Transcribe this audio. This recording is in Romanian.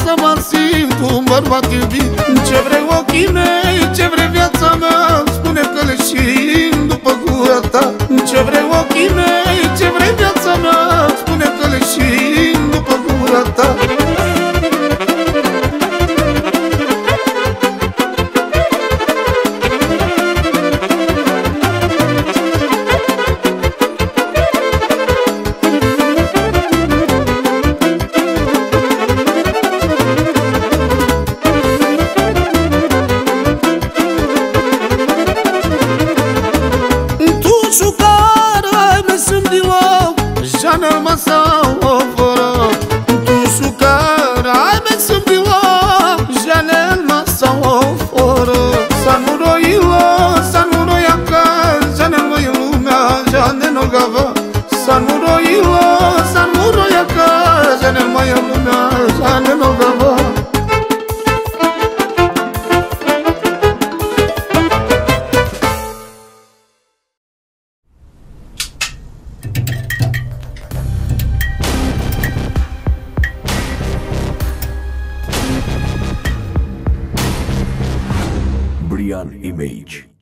să mă simt un bărbat iubit. Ce vrei ochii mei, ce vrei viața mea, spune că leșin după gura ta. Ce vrei ochii mei, ce vrei viața mea, spune că leșin după gura ta. Janel masao fora tu sucara ai me subilo janel masao fora sanuro yaka janel mayuma janel no gava sanuro yaka janel mayuma janel no gava. Brian Image.